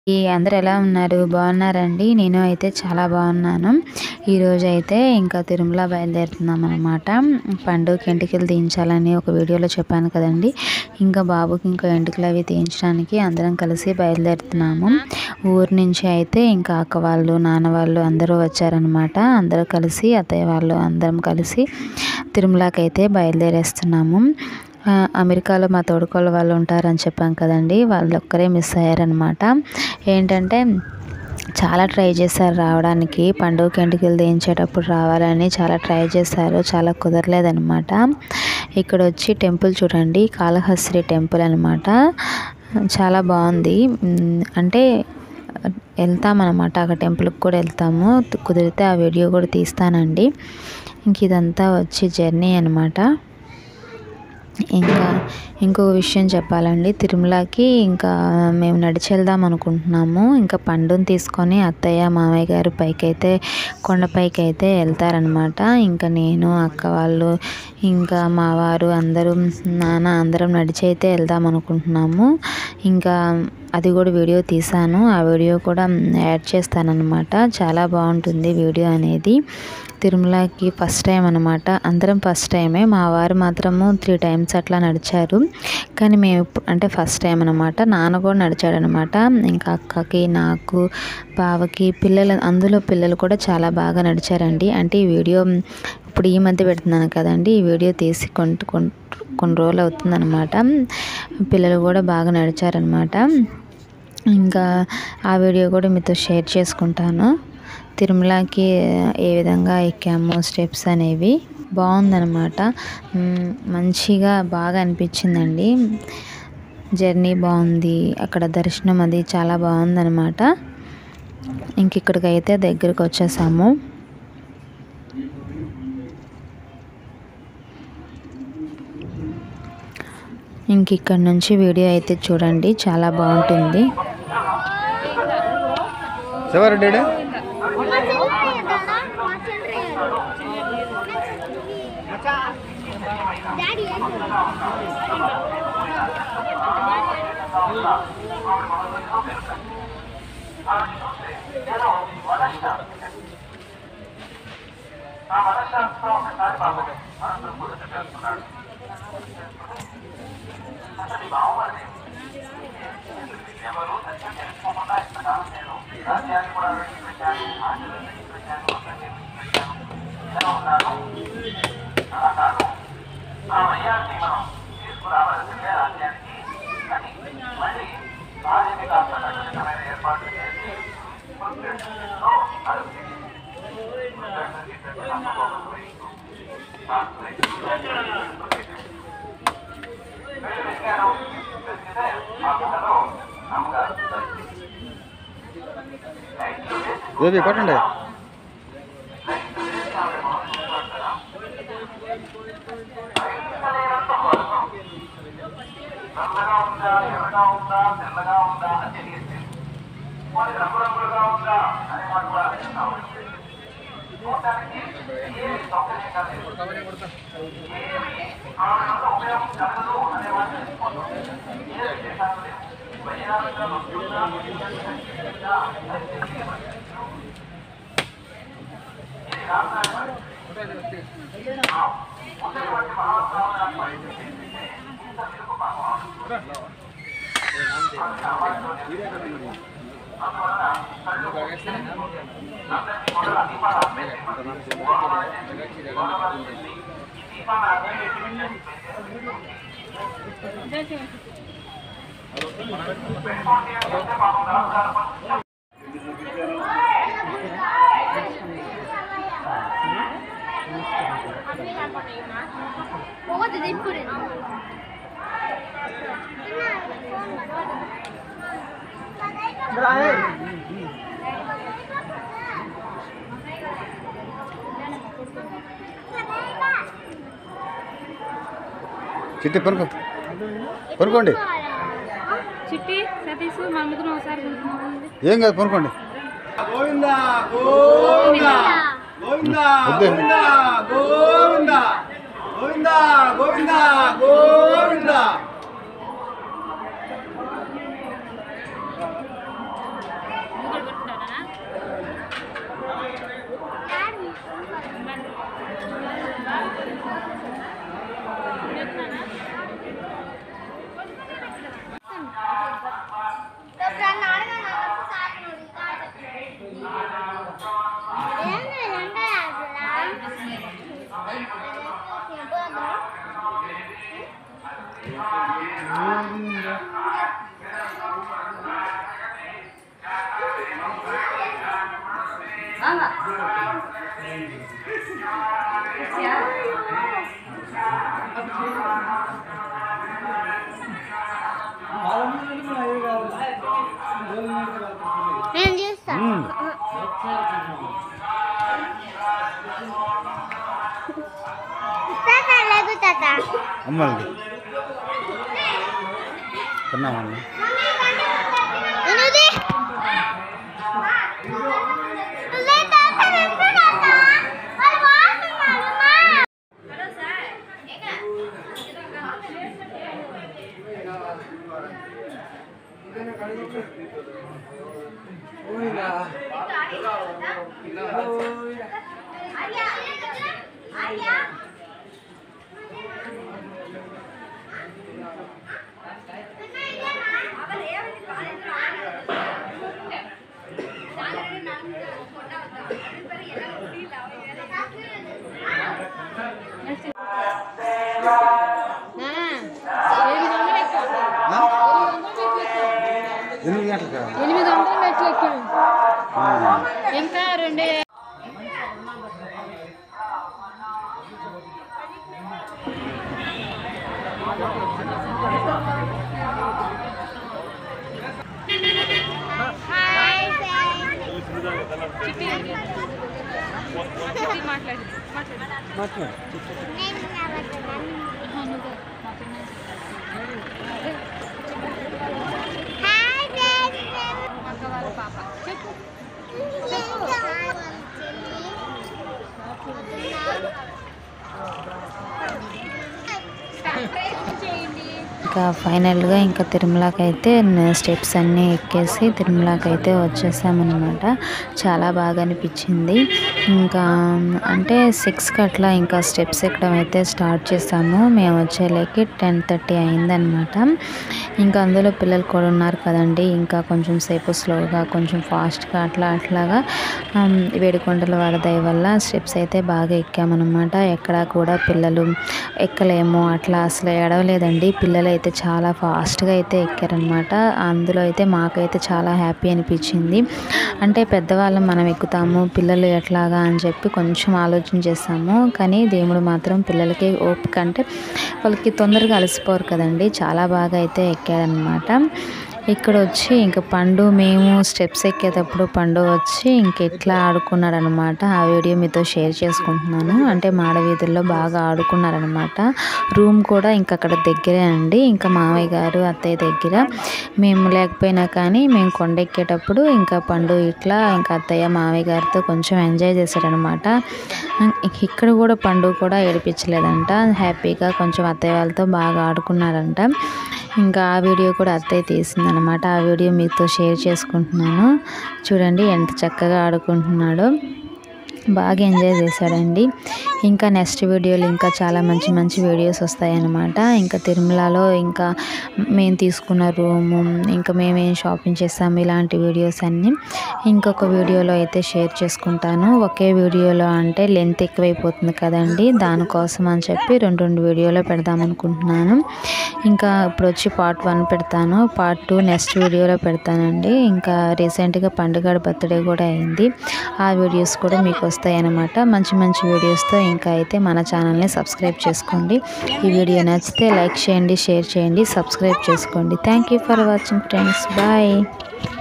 అందరూ ఎలా ఉన్నారు? బాగున్నారండి? నేను అయితే చాలా బాగున్నాను. ఈరోజు అయితే ఇంకా తిరుమల బయలుదేరుతున్నాం అనమాట. పండుగకి ఎంటికలు తీయించాలని ఒక వీడియోలో చెప్పాను కదండి. ఇంకా బాబుకి ఇంకా ఎంటికలు అవి తీయించడానికి అందరం కలిసి బయలుదేరుతున్నాము. ఊరు నుంచి అయితే ఇంకా అక్క వాళ్ళు, నాన్న వాళ్ళు అందరూ వచ్చారనమాట. అందరూ కలిసి అత్తయ్య వాళ్ళు అందరం కలిసి తిరుమలకి అయితే బయలుదేరేస్తున్నాము. అమెరికాలో మా తోడుకోళ్ళ వాళ్ళు ఉంటారని చెప్పాం కదండి. వాళ్ళు ఒక్కరే మిస్ అయ్యారనమాట. ఏంటంటే చాలా ట్రై చేశారు రావడానికి, పండుగకి ఎంటికలు తీయించేటప్పుడు రావాలని చాలా ట్రై చేశారు, చాలా కుదరలేదనమాట. ఇక్కడ వచ్చి టెంపుల్ చూడండి, కాళహస్తి టెంపుల్ అనమాట. చాలా బాగుంది. అంటే వెళ్తామన్నమాట, అక్కడ టెంపుల్కి కూడా వెళ్తాము. కుదిరితే ఆ వీడియో కూడా తీస్తానండి. ఇంక ఇదంతా వచ్చి జర్నీ అనమాట. ఇంకా ఇంకొక విషయం చెప్పాలండి, తిరుమలకి ఇంకా మేము నడిచి వెళ్దాం అనుకుంటున్నాము. ఇంకా పండుని తీసుకొని అత్తయ్య మామయ్య గారు పైకైతే కొండపైకి అయితే వెళ్తారనమాట. ఇంకా నేను అక్క వాళ్ళు ఇంకా మా వారు అందరూ నాన్న అందరం నడిచి అయితే వెళ్దాం అనుకుంటున్నాము. ఇంకా అది కూడా వీడియో తీసాను, ఆ వీడియో కూడా యాడ్ చేస్తానన్నమాట. చాలా బాగుంటుంది వీడియో అనేది. తిరుమలకి ఫస్ట్ టైం అనమాట, అందరం ఫస్ట్ టైమే. మా వారు మాత్రము 3 times అట్లా నడిచారు, కానీ మేము అంటే ఫస్ట్ టైం అనమాట. నాన్న కూడా నడిచాడనమాట. ఇంకా అక్కకి, నాకు, బావకి, అందులో పిల్లలు కూడా చాలా బాగా నడిచారండి. అంటే ఈ వీడియో ఇప్పుడు ఈ మధ్య పెడుతున్నాను కదండి, ఈ వీడియో తీసి కొన్ని రోజులు అవుతుందన్నమాట. పిల్లలు కూడా బాగా నడిచారనమాట. ఇంకా ఆ వీడియో కూడా మీతో షేర్ చేసుకుంటాను. తిరుమలకి ఏ విధంగా ఎక్కాము, స్టెప్స్ అనేవి బాగుందనమాట. మంచిగా బాగా అనిపించిందండి. జర్నీ బాగుంది, అక్కడ దర్శనం అది చాలా బాగుందనమాట. ఇంక ఇక్కడికైతే దగ్గరికి వచ్చేసాము. ఇంక ఇక్కడ నుంచి వీడియో అయితే చూడండి, చాలా బాగుంటుంది. కొట్టండి. What did they put in? చిట్టి పనుకోండి. చిట్టి సతీష్ మన ముగ్గురు ఒకసారి ఏం కాదు, పనుకోండి. గోవిందా గోవిందా గోవిందా గోవిందా గోవిందా గోవిందా గోవిందా గోవిందా నేను చూస్తా. తాత లేదు తాత. అమ్మది తిన్నామన్నా ఎనిమిది ఇంకా 2 ఇంకా ఫైనల్గా ఇంకా తిరుమలకి అయితే స్టెప్స్ అన్నీ ఎక్కేసి తిరుమలకి అయితే వచ్చేసామన్నమాట. చాలా బాగా అనిపించింది. ఇంకా అంటే 6కి అట్లా ఇంకా స్టెప్స్ ఎక్కడం అయితే స్టార్ట్ చేసాము. మేము వచ్చేలేకి 10:30 అయిందనమాట. ఇంకా అందులో పిల్లలు కూడా ఉన్నారు కదండి, ఇంకా కొంచెం సేపు స్లోగా కొంచెం ఫాస్ట్గా అట్లాగా వేడుకొండల వారి దయ వల్ల స్టెప్స్ అయితే బాగా ఎక్కామన్నమాట. ఎక్కడా కూడా పిల్లలు ఎక్కలేము అట్లా అసలు ఏడవలేదండి. పిల్లలు అయితే చాలా ఫాస్ట్గా అయితే ఎక్కారనమాట. అందులో అయితే మాకైతే చాలా హ్యాపీ అనిపించింది. అంటే పెద్దవాళ్ళం మనం ఎక్కుతాము, పిల్లలు ఎట్లాగా అని చెప్పి కొంచెం ఆలోచన చేస్తాము. కానీ దేవుడు మాత్రం పిల్లలకి ఓపిక, అంటే వాళ్ళకి తొందరగా అలసిపోరు కదండి. చాలా బాగా అయితే ఎక్కారనమాట. ఇక్కడ వచ్చి ఇంకా పండు మేము స్టెప్స్ ఎక్కేటప్పుడు పండు వచ్చి ఇంకెట్లా ఆడుకున్నారనమాట. ఆ వీడియో మీతో షేర్ చేసుకుంటున్నాను. అంటే మాడవీధుల్లో బాగా ఆడుకున్నారనమాట. రూమ్ కూడా ఇంకా అక్కడ దగ్గరే అండి, ఇంకా మామయ్య గారు అత్తయ్య దగ్గర. మేము లేకపోయినా కానీ మేము కొండ ఎక్కేటప్పుడు ఇంకా పండు ఇట్లా ఇంకా అత్తయ్య మామయ్య గారితో కొంచెం ఎంజాయ్ చేశారనమాట. ఇక్కడ కూడా పండు కూడా ఏడిపించలేదంట, హ్యాపీగా కొంచెం అత్తయ్య వాళ్ళతో బాగా ఆడుకున్నారంట. ఇంకా ఆ వీడియో కూడా అత్తయ్య తీసిందనమాట. ఆ వీడియో మీతో షేర్ చేసుకుంటున్నాను. చూడండి ఎంత చక్కగా ఆడుకుంటున్నాడో, బాగా ఎంజాయ్ చేశాడండి. ఇంకా నెక్స్ట్ వీడియోలు ఇంకా చాలా మంచి మంచి వీడియోస్ వస్తాయన్నమాట. ఇంకా తిరుమలలో ఇంకా మేము తీసుకున్న రూము, ఇంకా మేమేం షాపింగ్ చేస్తాము, ఇలాంటి వీడియోస్ అన్నీ ఇంకొక వీడియోలో అయితే షేర్ చేసుకుంటాను. ఒకే వీడియోలో అంటే లెంత్ ఎక్కువైపోతుంది కదండి, దానికోసం అని చెప్పి 2 వీడియోలో పెడదాం అనుకుంటున్నాను. ఇంకా ఇప్పుడు వచ్చి పార్ట్ 1 పెడతాను, పార్ట్ 2 నెక్స్ట్ వీడియోలో పెడతానండి. ఇంకా రీసెంట్గా పండుగ బర్త్డే కూడా అయింది, ఆ వీడియోస్ కూడా మీకు వస్తాయి అన్నమాట. మంచి మంచి వీడియోస్తో ఇంకా అయితే మన ఛానల్ని సబ్స్క్రైబ్ చేసుకోండి. ఈ వీడియో నచ్చితే లైక్ చేయండి, షేర్ చేయండి, సబ్స్క్రైబ్ చేసుకోండి. Thank you for watching friends. Bye.